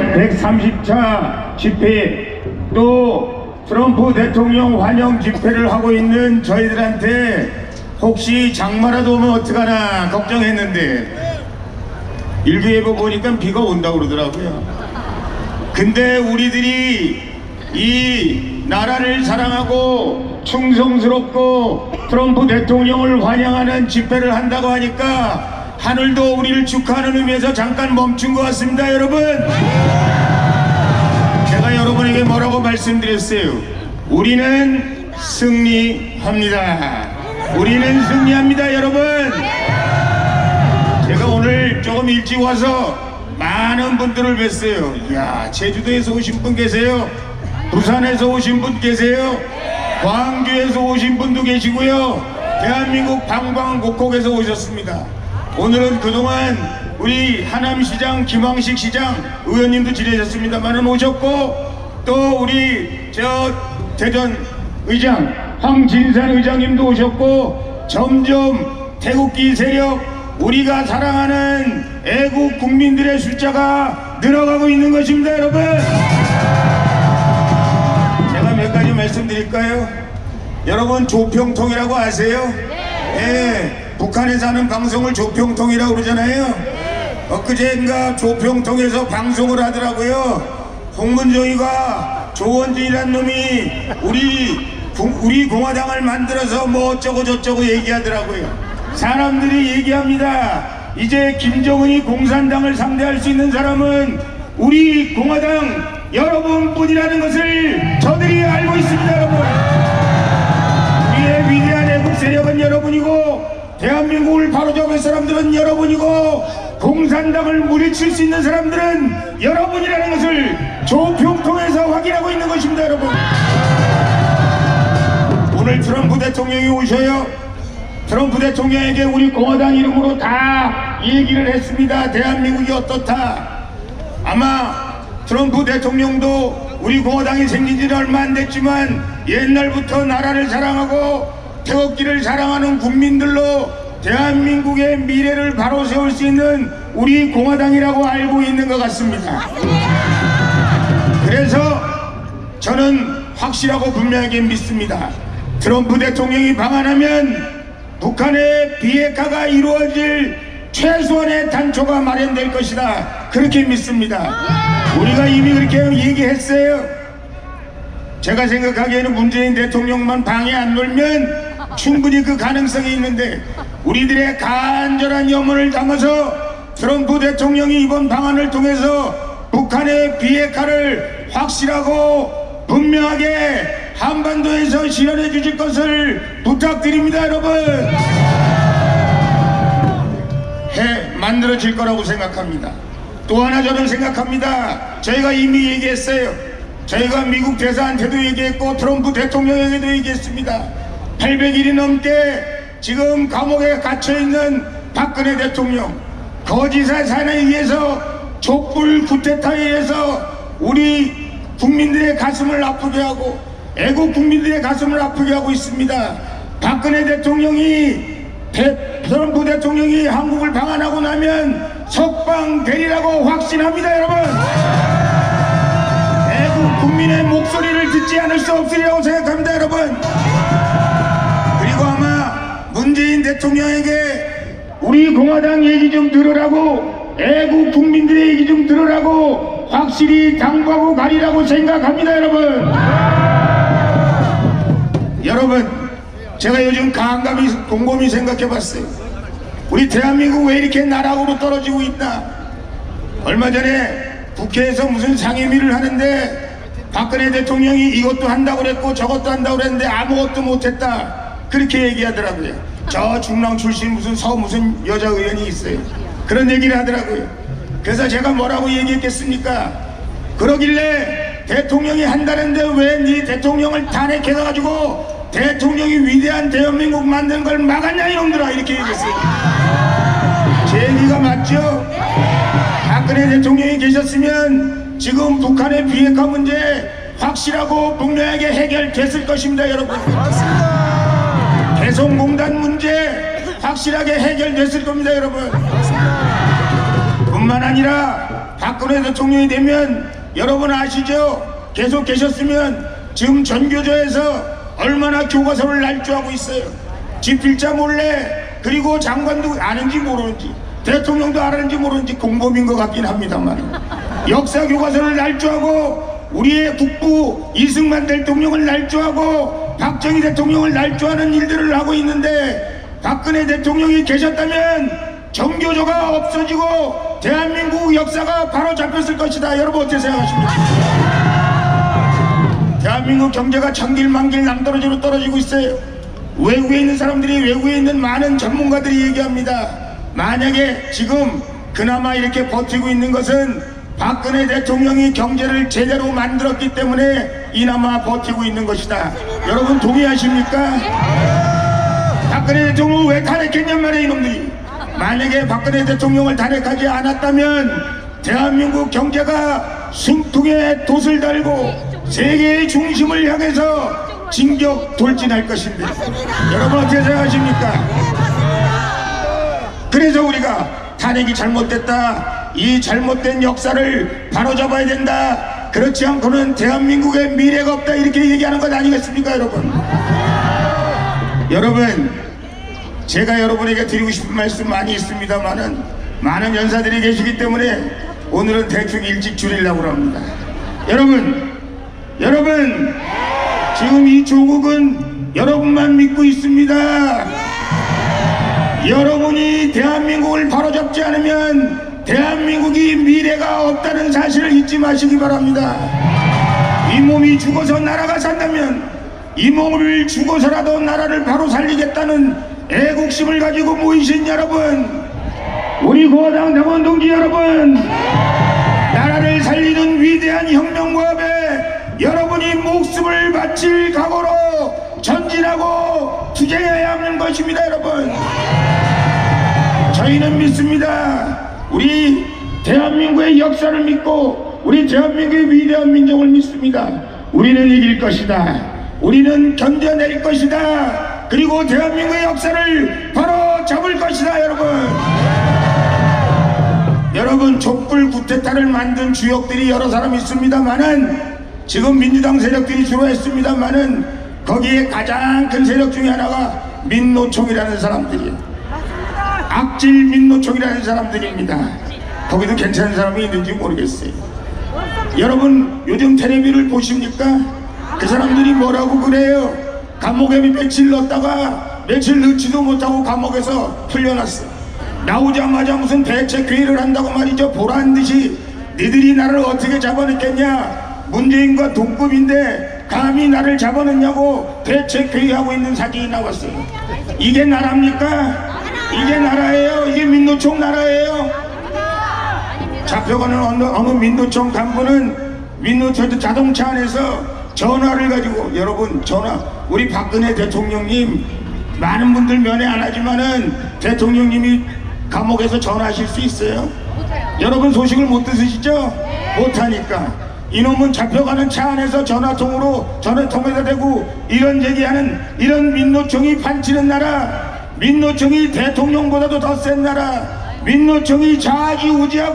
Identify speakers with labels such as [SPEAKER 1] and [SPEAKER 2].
[SPEAKER 1] 130차 집회, 또 트럼프 대통령 환영 집회를 하고 있는 저희들한테 혹시 장마라도 오면 어떡하나 걱정했는데 일기예보 보니까 비가 온다고 그러더라고요. 근데 우리들이 이 나라를 사랑하고 충성스럽고 트럼프 대통령을 환영하는 집회를 한다고 하니까 하늘도 우리를 축하하는 의미에서 잠깐 멈춘 것 같습니다. 여러분, 제가 여러분에게 뭐라고 말씀드렸어요? 우리는 승리합니다. 우리는 승리합니다. 여러분, 제가 오늘 조금 일찍 와서 많은 분들을 뵀어요. 이야, 제주도에서 오신 분 계세요, 부산에서 오신 분 계세요, 광주에서 오신 분도 계시고요, 대한민국 방방곡곡에서 오셨습니다. 오늘은 그동안 우리 하남시장 김황식 시장 의원님도 지내셨습니다만은 오셨고, 또 우리 대전 의장 황진산 의장님도 오셨고, 점점 태극기 세력, 우리가 사랑하는 애국 국민들의 숫자가 늘어가고 있는 것입니다. 여러분, 제가 몇 가지 말씀드릴까요? 여러분, 조평통이라고 아세요? 네. 북한에서 하는 방송을 조평통이라고 그러잖아요. 엊그제인가 조평통에서 방송을 하더라고요. 홍문종이가 조원진이란 놈이 우리 공화당을 만들어서 뭐 어쩌고 저쩌고 얘기하더라고요. 사람들이 얘기합니다. 이제 김정은이 공산당을 상대할 수 있는 사람은 우리 공화당 여러분뿐이라는 것을 저들이 알고 있습니다. 여러분, 우리의 위대한 애국 세력은 여러분이고, 대한민국을 바로잡을 사람들은 여러분이고, 공산당을 물리칠 수 있는 사람들은 여러분이라는 것을 조평통에서 확인하고 있는 것입니다. 여러분, 오늘 트럼프 대통령이 오셔요. 트럼프 대통령에게 우리 공화당 이름으로 다 얘기를 했습니다. 대한민국이 어떻다. 아마 트럼프 대통령도 우리 공화당이 생긴 지는 얼마 안 됐지만 옛날부터 나라를 사랑하고 태극기를 사랑하는 국민들로 대한민국의 미래를 바로 세울 수 있는 우리 공화당이라고 알고 있는 것 같습니다. 그래서 저는 확실하고 분명하게 믿습니다. 트럼프 대통령이 방한하면 북한의 비핵화가 이루어질 최소한의 단초가 마련될 것이다, 그렇게 믿습니다. 우리가 이미 그렇게 얘기했어요. 제가 생각하기에는 문재인 대통령만 방해 안 놀면 충분히 그 가능성이 있는데, 우리들의 간절한 염원을 담아서 트럼프 대통령이 이번 방안을 통해서 북한의 비핵화를 확실하고 분명하게 한반도에서 실현해 주실 것을 부탁드립니다. 여러분, 만들어질 거라고 생각합니다. 또 하나 저는 생각합니다. 저희가 이미 얘기했어요. 저희가 미국 대사한테도 얘기했고 트럼프 대통령에게도 얘기했습니다. 800일이 넘게 지금 감옥에 갇혀있는 박근혜 대통령, 거짓의 사안에 의해서 촛불 쿠데타에 의해서 우리 국민들의 가슴을 아프게 하고 애국 국민들의 가슴을 아프게 하고 있습니다. 박근혜 대통령이 트럼프 대통령이 한국을 방한하고 나면 석방되리라고 확신합니다. 여러분, 애국 국민의 목소리를 듣지 않을 수 없으리라고 생각합니다. 여러분, 그리고 아마 문재인 대통령에게 우리 공화당 얘기 좀 들으라고, 애국 국민들의 얘기 좀 들으라고 확실히 당부하고 가리라고 생각합니다. 여러분, 제가 요즘 곰곰이 생각해 봤어요. 우리 대한민국 왜 이렇게 나락으로 떨어지고 있나. 얼마 전에 국회에서 무슨 상임위를 하는데 박근혜 대통령이 이것도 한다고 그랬고 저것도 한다고 그랬는데 아무것도 못했다, 그렇게 얘기하더라고요. 저 중랑 출신 무슨 여자 의원이 있어요. 그런 얘기를 하더라고요. 그래서 제가 뭐라고 얘기했겠습니까? 그러길래 대통령이 한다는데 왜 네 대통령을 탄핵해가지고 대통령이 위대한 대한민국 만드는 걸 막았냐 이놈들아, 이렇게 얘기했어요. 제 얘기가 맞죠? 박근혜 대통령이 계셨으면 지금 북한의 비핵화 문제 확실하고 분명하게 해결됐을 것입니다. 여러분, 개성공단 문제 확실하게 해결됐을 겁니다. 여러분, 뿐만 아니라 박근혜 대통령이 되면 여러분 아시죠? 계속 계셨으면 지금 전교조에서 얼마나 교과서를 날조하고 있어요. 집필자 몰래, 그리고 장관도 아는지 모르는지 대통령도 아는지 모르는지 공범인 것 같긴 합니다만 역사 교과서를 날조하고 우리의 국부 이승만 대통령을 날조하고 박정희 대통령을 날조하는 일들을 하고 있는데, 박근혜 대통령이 계셨다면 전교조가 없어지고 대한민국 역사가 바로 잡혔을 것이다. 여러분 어떻게 생각하십니까? 대한민국 경제가 천길만길 낭떠러지로 떨어지고 있어요. 외국에 있는 사람들이, 외국에 있는 많은 전문가들이 얘기합니다. 만약에 지금 그나마 이렇게 버티고 있는 것은 박근혜 대통령이 경제를 제대로 만들었기 때문에 이나마 버티고 있는 것이다. 여러분 동의하십니까? 박근혜 대통령을 왜 탄핵했냔 말이에요 이놈들이. 만약에 박근혜 대통령을 탄핵하지 않았다면 대한민국 경제가 숨통에 돛을 달고 세계의 중심을 향해서 진격 돌진할 것인데 여러분 어떻게 생각하십니까? 그래서 우리가 탄핵이 잘못됐다, 이 잘못된 역사를 바로잡아야 된다, 그렇지 않고는 대한민국의 미래가 없다, 이렇게 얘기하는 것 아니겠습니까 여러분? 여러분, 제가 여러분에게 드리고 싶은 말씀 많이 있습니다만은 많은 연사들이 계시기 때문에 오늘은 대충 일찍 줄이려고 합니다. 여러분 지금 이 조국은 여러분만 믿고 있습니다. 여러분이 대한민국을 바로잡지 않으면 대한민국이 미래가 없다는 사실을 잊지 마시기 바랍니다. 이 몸이 죽어서 나라가 산다면 이 몸을 죽어서라도 나라를 바로 살리겠다는 애국심을 가지고 모이신 여러분, 우리 공화당 당원 동지 여러분, 나라를 살리는 위대한 혁명과업에 여러분이 목숨을 바칠 각오로 전진하고 투쟁해야 하는 것입니다. 여러분, 저희는 믿습니다. 우리 대한민국의 역사를 믿고 우리 대한민국의 위대한 민족을 믿습니다. 우리는 이길 것이다. 우리는 견뎌낼 것이다. 그리고 대한민국의 역사를 바로 잡을 것이다. 여러분 촛불 구테타를 만든 주역들이 여러 사람 있습니다만은, 지금 민주당 세력들이 주로 했습니다만은, 거기에 가장 큰 세력 중에 하나가 민노총이라는 사람들이에요. 악질 민노총이라는 사람들입니다. 거기도 괜찮은 사람이 있는지 모르겠어요. 여러분 요즘 텔레비를 보십니까? 그 사람들이 뭐라고 그래요? 감옥에 며칠 넣었다가 며칠 넣지도 못하고 감옥에서 풀려났어요. 나오자마자 무슨 대책회의를 한다고 말이죠. 보란듯이 니들이 나를 어떻게 잡아냈겠냐, 문재인과 동급인데 감히 나를 잡아냈냐고 대책회의하고 있는 사진이 나왔어요. 이게 나라입니까? 이게 나라예요? 이게 민노총 나라예요? 잡혀가는 어느 민노총 간부는 민노총 자동차 안에서 전화를 가지고, 여러분 전화, 우리 박근혜 대통령님, 많은 분들 면회 안 하지만은 대통령님이 감옥에서 전화하실 수 있어요? 여러분 소식을 못 들으시죠? 못하니까 이놈은 잡혀가는 차 안에서 전화통에다 대고 이런 얘기하는, 이런 민노총이 판치는 나라, 민노총이 대통령보다도 더 센 나라, 민노총이 좌지우지하고